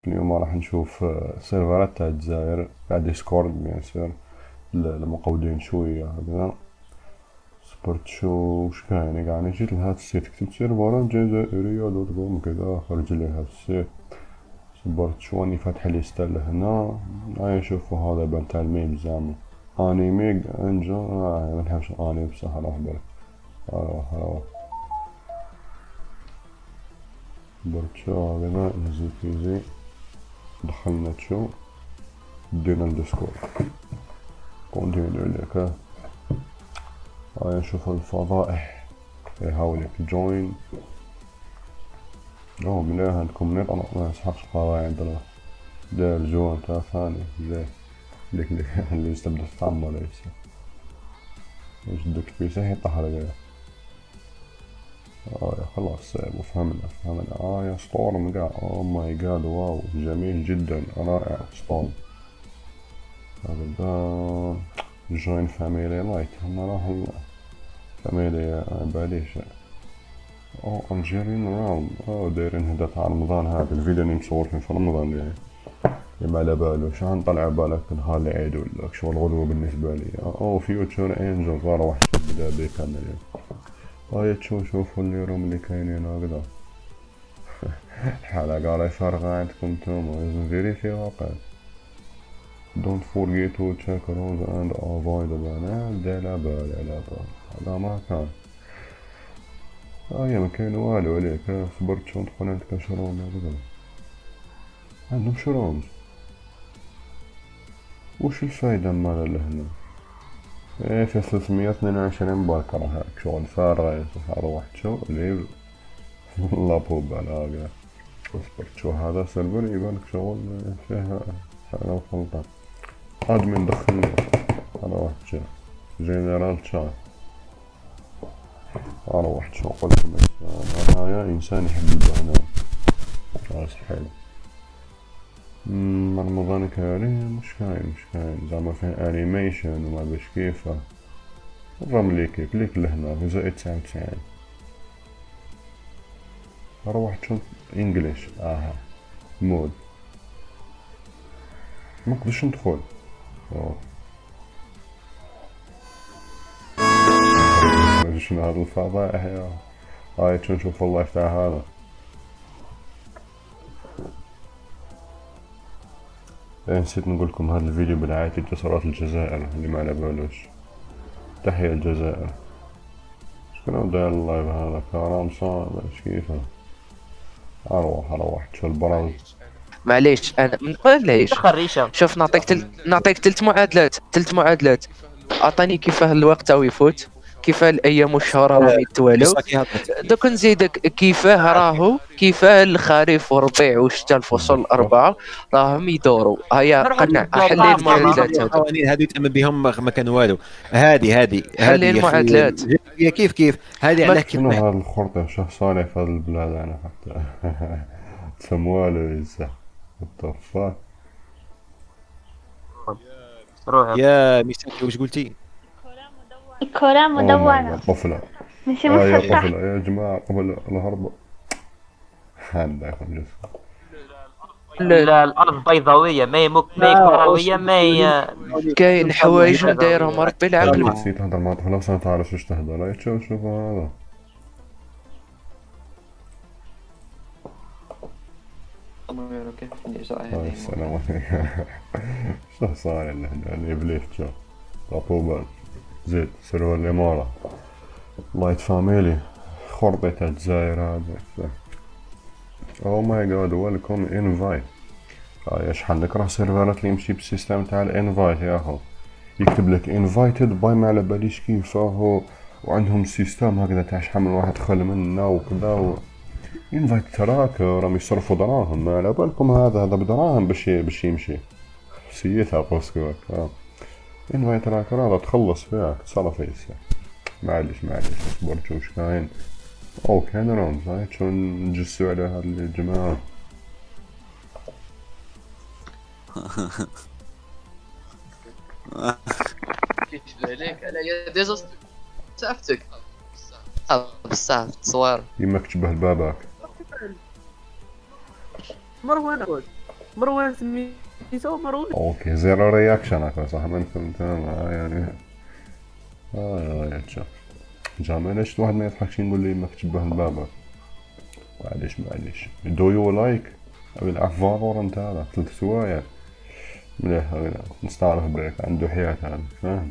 اليوم راح نشوف سيرفرات تاع الجزائر تاع ديسكورد بيان سور المقودين شوية هكذا. سبورت شو وش كاين يعني جيت لهاد السيت كتبت سيرفرات جزائرية دوت كوم كذا خرج لي هاد السيت. سبورت شو راني فاتح ليستا لهنا. هاي نشوفو هذا بان تاع الميم زعما انيمي انجا منحبش اني بصح راح بالك راح سبورت شو هكذا ايزي بيزي. دخلنا تشو دينا الديسكورد كونتينيو لك. هاي نشوف الفضائح يحاولك جوين. مليح عندكم نت. انا ما نسحقش قواعد انا داير جوين تاع ثاني زي ليك اللي يستبدل تعمر ليس ايش بدك بيسه يطهر عليه. خلاص فهمنا يا ستورم قاع. اوه ماي جاد واو جميل جدا رائع ستورم. هذا جوين فاميلي لايت هم راح فاميلي بعديش. او الجيريان راوند دايرين هدا تاع رمضان. هذا الفيديو اللي مصورين في رمضان يعني ما على بالو شحال نطلع بالك نهار العيد ولا شغل غدوة بالنسبة لي. فيوتشر انجل صار واحد بدا بيكمل اليوم. هاي شوفوا اليوم اللي كاينين هكذا. حلقة راهي فارغة عندكم نتوما لازم فيريفي واقع. Don't forget to check rules and avoid the ban. لا بال هذا ما كان. ما كاين والو عليك. صبرت شو ندخل عندك شروم هكذا. عندهم شروم. وش الفايدة مال لهنا؟ في 322 باك راه هاك شغل فارغ يصح اروح شو ليف لابوب على هاكا. اصبر شو هذا سيرفر يبانك شغل فيها حاجة غلطان. ادمن دخلني اروح شو جنرال شات اروح شو قلت هايا انسان يحب البنات راس حلو. رمضان كريم مش كاين زعما فيه انيميشن وما باش كيفه. الرملي كليك لهنا في زائد 99 اروح تشوف انجليش مود ما نقدرش ندخل. شنو هذا الفضائح يا هاي نشوف اللايف تاع هذا. نسيت نقولكم هذا الفيديو برعاية اتصالات الجزائر اللي ما على بالوش. تحية الجزائر. شكون داير اللايف هذا كرام صعب ايش كيفه. اروح تشوف البراوز. معليش انا من قبل شوف نعطيك ثلاث معادلات. اعطاني كيفاه الوقت او يفوت، كيفاه الايام والشهور راهم يتوالوا، دوك نزيدك كيفاه الخريف والربيع والشتاء الفصول الاربعه راهم يدوروا. هيا قنع حلي المعادلات هذو. القوانين هذو يتم بهم ما كان والو. هذه حلي المعادلات هي كيف هذه على شنو هذا الخرطة شخص صالح في هذا البلاد انا حتى تموالو يزح الطفاك. يا ميساكي وش قلتي؟ الكرة مدونة. طفلة ماشي يا مسطحة. طفلة يا جماعة قبل الهرب عندكم الأرض بيضاوية ما هي كروية ما هي كاين حوايج دايرهم ربي العقل. نسيت تهضر مع طفلة وصلت تعرف واش تهضر. شوف هذا السلام عليكم. شو صار لنا ابليس شو طابوبان زيد سيرفر الإمارة لايت فاميلي خرطة تاع الجزائر هذا. او ماي جاد ويلكم انفايت. شحال نكره سيرفرات اللي يمشي بالسيستم تاع الانفايت يا اخو. يكتب لك انفايتد باي ما على باليش كيفاه وعندهم سيستم هكذا تاع شحال من واحد دخل منا وكذا انفايت تراك راهم يصرفوا دراهم ما على بالكم. هذا بدراهم باش يمشي سيتها بوسكو انفايت تراك هذا تخلص فيها تصرف فيه. معليش اصبر شوف كاين. كان رمز هاي شلون نجسوا على هاد الجماعة. كيف عليك على ديجا سافتك بصح تصوير يماك تشبه لباباك. مروان مروان سميتو مروان. اوكي زيرو رياكشن هكا صح ما فهمت يعني. يا تشا جامي علاش واحد ما يضحكش نقول لي ما كتبه البابا. معليش دو يو لايك ابي العب فالورانت هذا 3 سوايع مليح هكذا نستعرف بك عنده حياة هذا فاهم.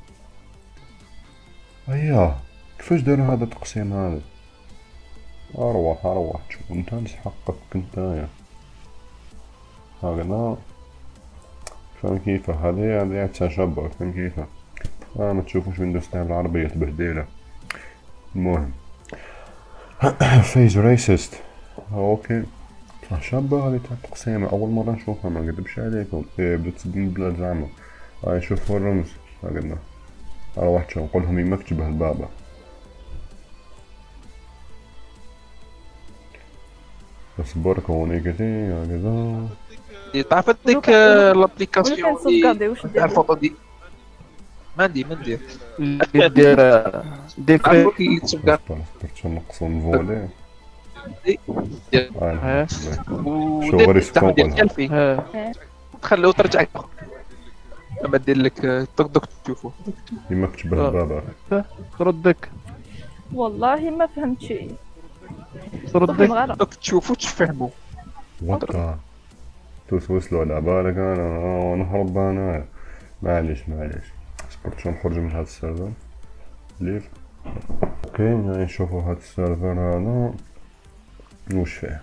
اياه كيفاش داروا هذا التقسيم هذا. اروح شوف انت نسحقك نتايا هكذا فاهم كيفه. هذه تشبع فاهم كيفه. ما تشوفوش ويندوز تاع العربية تبهديلة. المهم فيز ريسست اوكي شابة هذه تاع التقسيمة أول مرة نشوفها ما نكذبش عليكم. بدات تصدم البلاد زعما. هاي شوفوا الرمز هكذا. أروح شو نقولهم يما كتبه البابا. اصبر كونيكتي هكذا. تعرف ديك لابليكاسيون اللي تاع الفوطو دي ما ندير دير فيك اللي تبقى شو نقصو نفولي شو غير يسكون تخليه ترجع لما دير لك دوك تشوفو يما كتبه البابا. ردك والله ما فهمت شيء. ردك دوك تشوفو تفهمو. وطا توسوس له على بالك انا نهرب انا. معليش صبرت شو نخرج من هذا السيرفر ليف. اوكي يعني نشوفوا هذا السيرفر هذا وش فيه.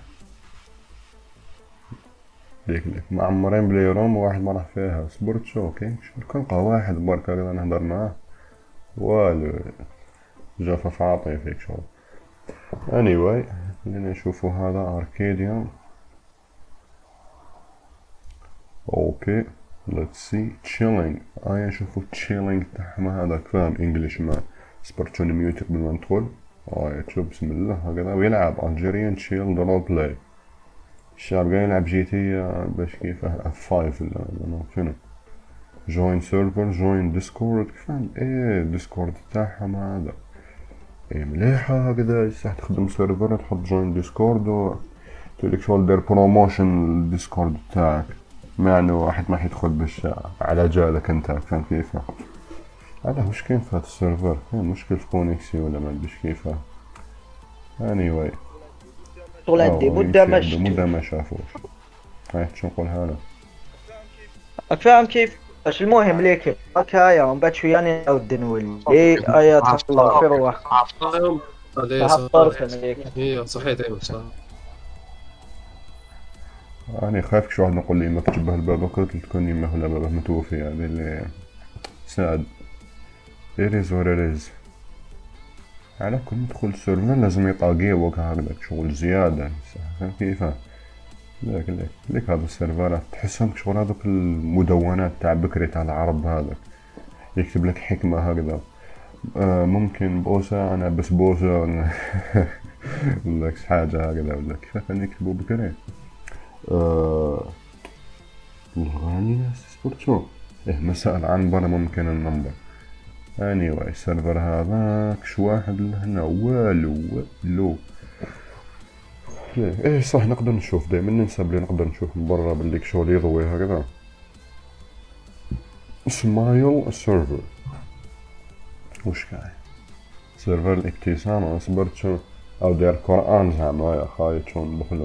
ليك ما عمرين بلي روم واحد ما راح فيها. صبرت شو اوكي كنلقى واحد برك هكذا نهضر معاه والو جافف عاطي فيك شغل. anyway خلينا نشوفوا هذا اركيديا. اوكي let's see chilling. نشوفوا chilling تاعهم هذاك فاهم انجليش ما صبرت شو نميوت قبل ما ندخل. شوف بسم الله هكذا ويلعب Algerian chill role play. الشاب قاعد يلعب جي تي باش كيفاه F5 ولا شنو. join server join discord كيفاه ديسكورد تاعهم هذا مليحة هكذا. يصح تخدم سيرفر تحط join discord و تقولك شغل دير بروموشن الديسكورد تاعك. يعني واحد ما حيدخل باش على جالك انت فاهم كيفاه. هذا واش كاين في هذا السيرفر كاين مشكل في كونيكسيون ولا ما ادريش كيفاه. anyway طول عندي مدة ما شافوش. هاي شو نقولها انا راك فاهم كيف اش المهم ليك هكايا ومن بعد شويه نعاود نولي ايا تحط الله في روح هي صحيت ايوا صح. أنا خايف شو واحد نقول لي ما كتب الباب قلت تكون يمه ولا بابه متوفي يعني اللي سعد إيريز وريريز. على كل ندخل السيرفر لازم يطاقيه وكا هكذاك شغل زيادة فاهم كيفاه. ليك هذا السيرفرات تحسهم شغل هذوك المدونات تاع بكري تاع العرب هذاك يكتب لك حكمة هكذا. ممكن بوسة أنا بس بوسة ولا ولا حاجة هكذا ولا كيف كان يكتبوا بكري. الغالي ناس سبورت شو مساء العنبر ممكن النمبر. anyway السيرفر هذاك شو واحد لهنا والو صح نقدر نشوف دايما ننسى بلي نقدر نشوف من برا بليك شغل يضوي هكذا. سمايل السيرفر وش كاين سيرفر الابتسامة صبرت شو او داير قرآن زعما يا خايت شو ندخلو.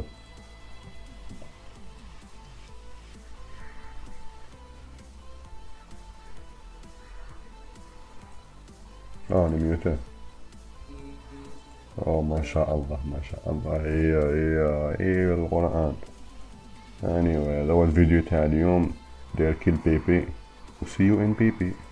نميوته. ما شاء الله هي القرآن. anyway هذا هو الفيديو تاع اليوم داير كيل بيبي و see you in بيبي.